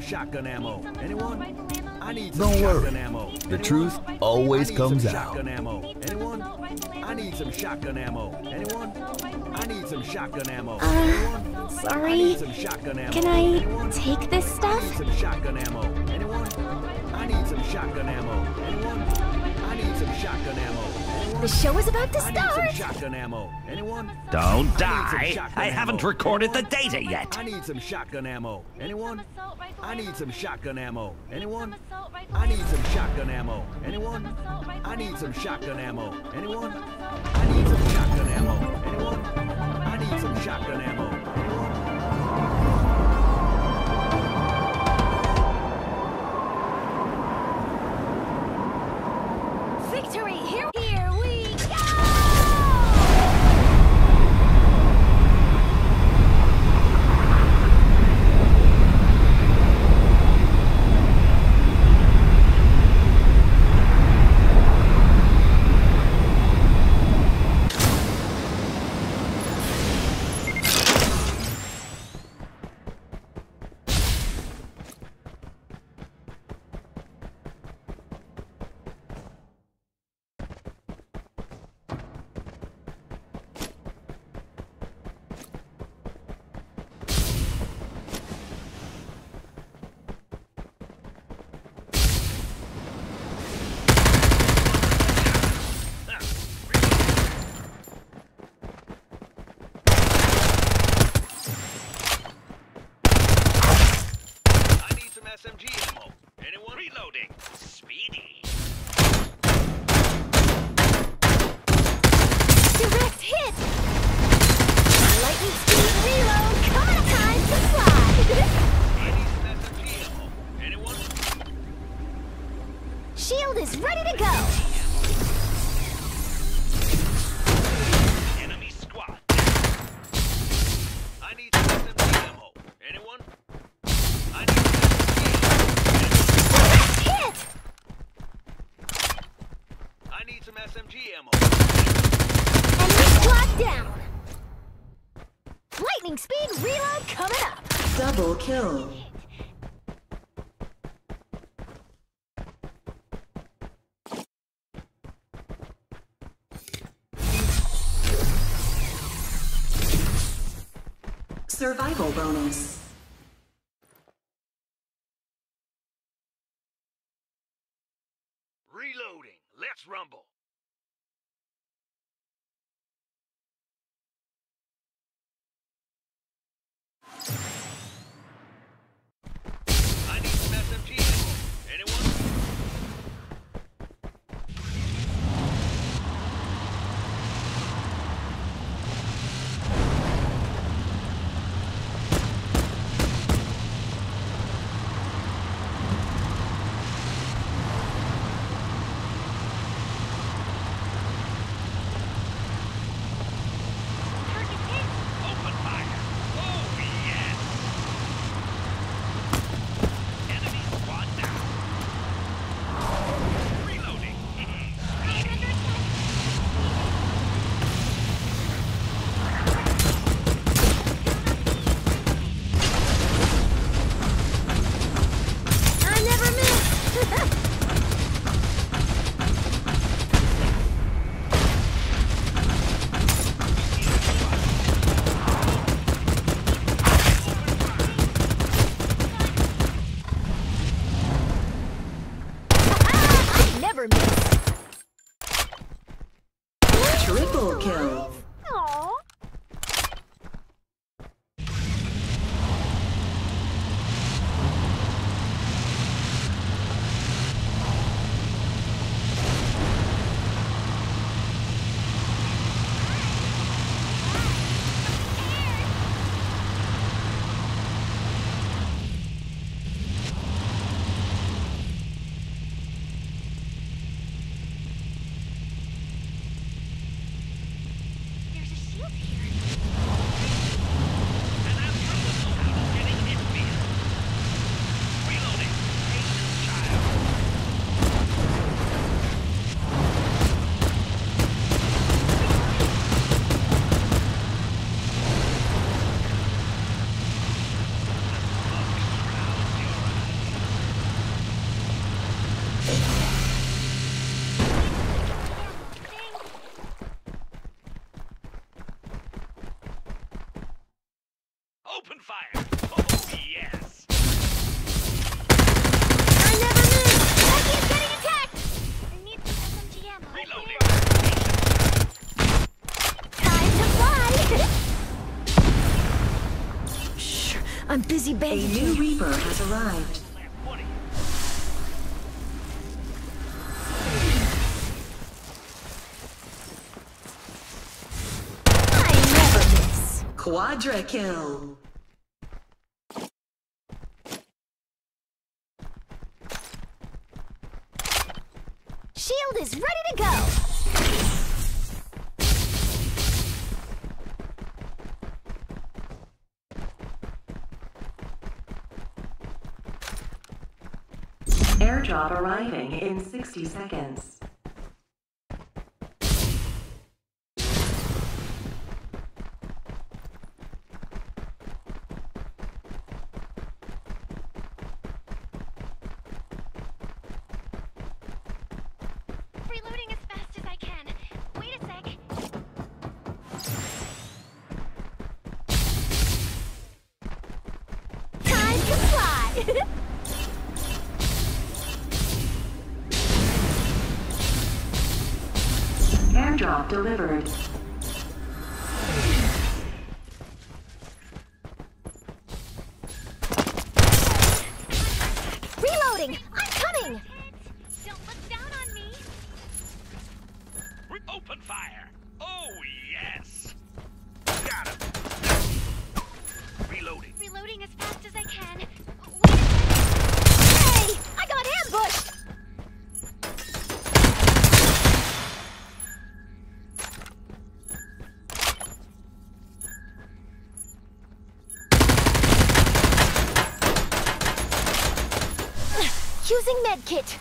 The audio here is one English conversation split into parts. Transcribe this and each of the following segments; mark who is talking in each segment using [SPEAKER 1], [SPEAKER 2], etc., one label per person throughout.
[SPEAKER 1] shotgun ammo. Anyone? I need some
[SPEAKER 2] Don't
[SPEAKER 1] shotgun
[SPEAKER 2] worry.
[SPEAKER 1] ammo.
[SPEAKER 2] The truth always comes out.
[SPEAKER 1] Shotgun ammo. Anyone? I need some shotgun ammo. Anyone? I need some shotgun ammo. Anyone?
[SPEAKER 3] Sorry.
[SPEAKER 1] I need some shotgun ammo.
[SPEAKER 3] Can I
[SPEAKER 1] Anyone?
[SPEAKER 3] take this
[SPEAKER 1] I
[SPEAKER 3] stuff?
[SPEAKER 1] need some shotgun ammo. Anyone? I need some shotgun ammo. Anyone? I need some shotgun ammo. Anyone?
[SPEAKER 3] The show is about to
[SPEAKER 1] I need some
[SPEAKER 3] start.
[SPEAKER 1] shotgun ammo. Anyone?
[SPEAKER 4] Don't
[SPEAKER 1] I need some
[SPEAKER 4] die.
[SPEAKER 1] shotgun
[SPEAKER 4] I haven't
[SPEAKER 1] ammo.
[SPEAKER 4] recorded the
[SPEAKER 1] Anyone?
[SPEAKER 4] data yet.
[SPEAKER 1] I need some shotgun ammo. Anyone? I need some shotgun ammo. Anyone? I need some shotgun ammo. Anyone? I need some shotgun ammo. Anyone? I need some shotgun ammo. Anyone? I need some shotgun ammo. Anyone?
[SPEAKER 3] Victory! Here we go!
[SPEAKER 1] SMG ammo. Anyone?
[SPEAKER 4] Reloading. Speedy.
[SPEAKER 3] Direct hit! Lightning speed reload! Coming time to fly!
[SPEAKER 1] I need some SMG ammo. Anyone?
[SPEAKER 3] Shield is ready to go!
[SPEAKER 4] Enemy squad.
[SPEAKER 1] I need some SMG ammo. Anyone? I need some
[SPEAKER 3] Hit!
[SPEAKER 1] I need some SMG ammo.
[SPEAKER 3] Enemy squad down! Lightning speed reload coming up!
[SPEAKER 5] Double kill. Survival bonus.
[SPEAKER 1] Reloading. Let's rumble. I need some SMG ammo. Anyone?
[SPEAKER 4] Open fire. Oh, yes. Enemy squad down. Reloading.
[SPEAKER 3] I never miss! I never miss!
[SPEAKER 5] Triple kill.
[SPEAKER 3] Aww. I'm busy
[SPEAKER 5] A
[SPEAKER 3] bandaging.
[SPEAKER 5] new Reaper has arrived.
[SPEAKER 3] I never miss.
[SPEAKER 5] Quadra kill.
[SPEAKER 3] Shield is ready to go.
[SPEAKER 5] Airdrop arriving in 60 seconds.
[SPEAKER 3] Reloading as fast as I can. Wait a sec. Time to fly.
[SPEAKER 5] Airdrop delivered.
[SPEAKER 3] Reloading. I'm coming.
[SPEAKER 6] Don't look down on me.
[SPEAKER 4] Open fire. Oh, yes. Got him. Reloading.
[SPEAKER 6] Reloading as fast as I can. Wait a second.
[SPEAKER 3] Hey, I got ambushed. Using medkit.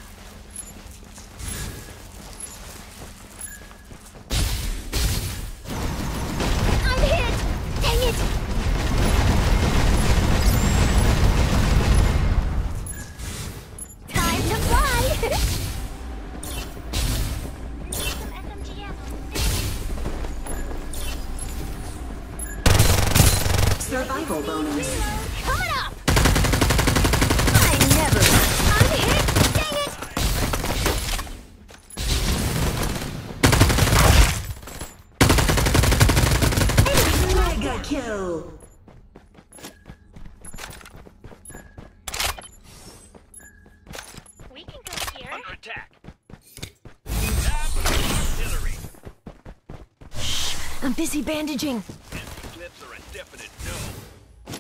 [SPEAKER 3] I'm hit. Dang it. Time to fly.
[SPEAKER 6] Some SMG ammo.
[SPEAKER 5] Survival bonus.
[SPEAKER 3] Coming up. I never. I'm hit. Dang it.
[SPEAKER 5] Mega kill.
[SPEAKER 6] We can go here.
[SPEAKER 4] Under attack. Time for the artillery.
[SPEAKER 3] I'm busy bandaging.
[SPEAKER 4] Empty clips are a definite no.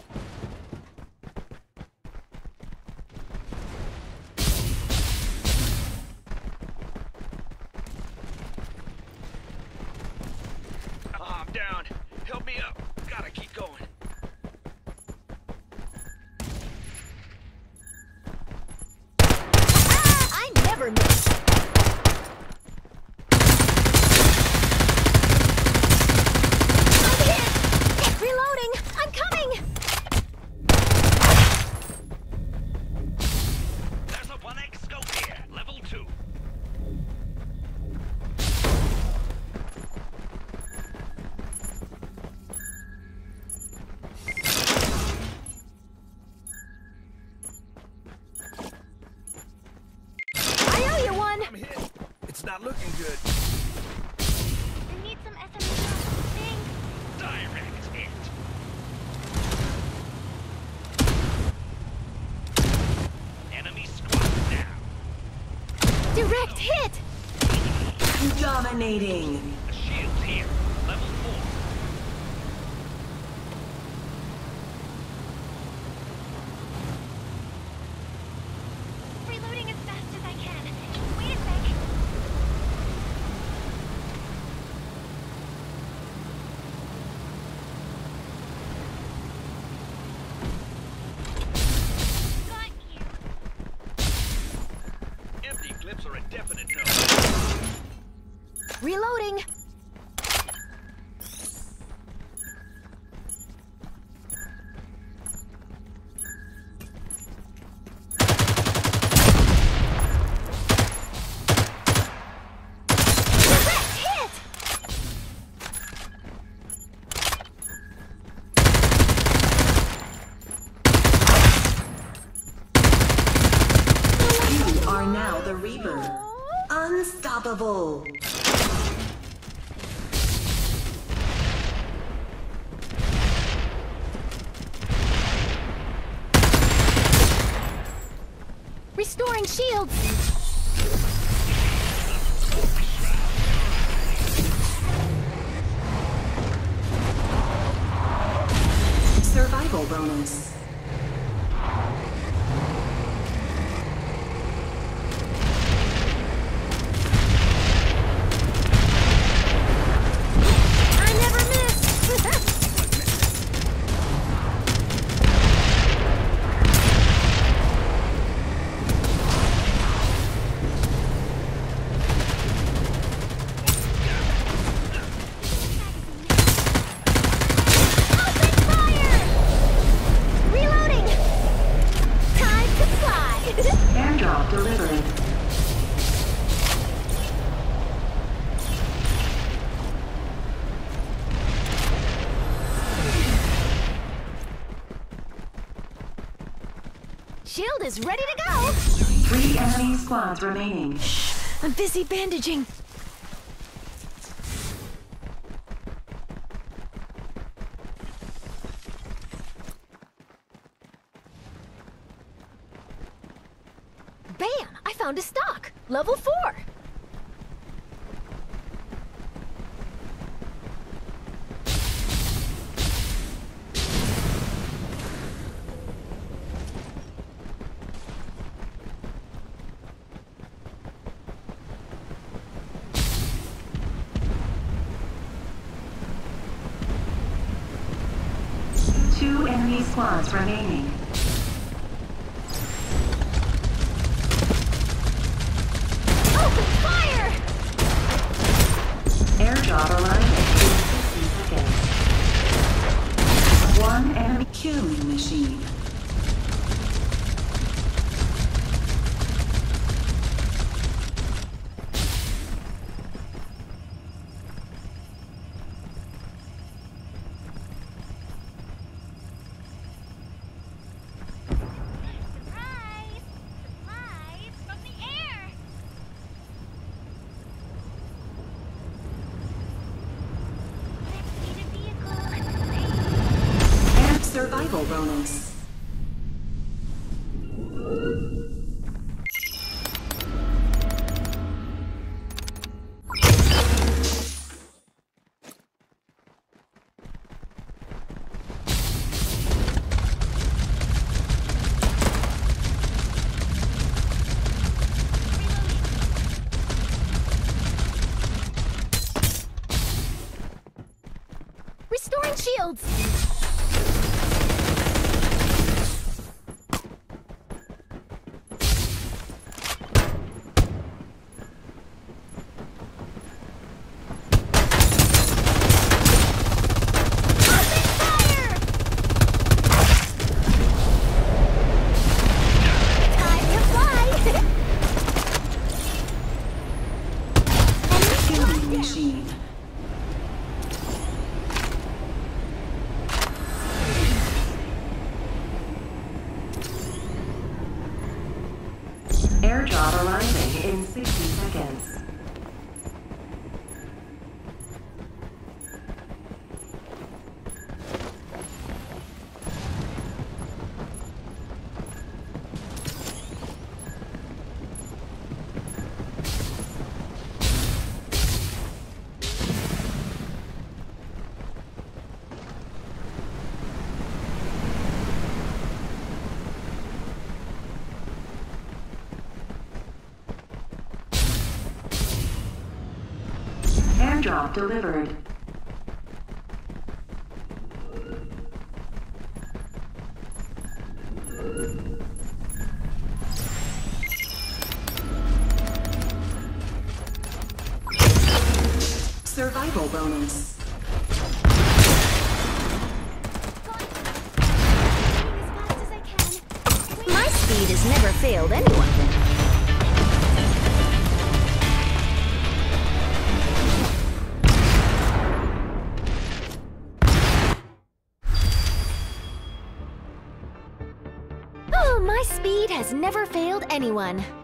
[SPEAKER 4] I'm down. Help me up. Gotta keep going.
[SPEAKER 3] I never miss. I'm hit. Reloading. I'm coming.
[SPEAKER 4] There's a 1x scope here. Level 2.
[SPEAKER 3] I owe you one.
[SPEAKER 1] I'm hit. It's not looking good.
[SPEAKER 6] I need some SMG ammo. Thanks.
[SPEAKER 4] Direct hit. Enemy squad down.
[SPEAKER 3] Direct hit.
[SPEAKER 5] Dominating.
[SPEAKER 4] The shield's here. Level 4.
[SPEAKER 6] Reloading as fast as I can. Wait a sec. Got you.
[SPEAKER 4] Empty clips are a definite no.
[SPEAKER 3] Reloading. Direct hit.
[SPEAKER 5] You are now the Reaper. Unstoppable.
[SPEAKER 3] Restoring shields.
[SPEAKER 5] Survival bonus.
[SPEAKER 3] I never miss.
[SPEAKER 5] Airdrop delivered.
[SPEAKER 3] Shield is ready to go.
[SPEAKER 5] 3 enemy squads remaining.
[SPEAKER 3] I'm busy bandaging. Bam! I found a stock. Level 4.
[SPEAKER 5] Two enemy squads remaining.
[SPEAKER 3] Open fire!
[SPEAKER 5] Airdrop arriving in 60 seconds. One enemy killing machine.
[SPEAKER 6] Surprise! Supplies from the air! Need a vehicle.
[SPEAKER 5] And survival bonus.
[SPEAKER 3] Restoring shields. Open fire! Time to fly!
[SPEAKER 5] Killing machine. Airdrop arriving in 60 seconds. Airdrop delivered. Survival bonus.
[SPEAKER 3] My speed has never failed anyone. Oh, my speed has never failed anyone.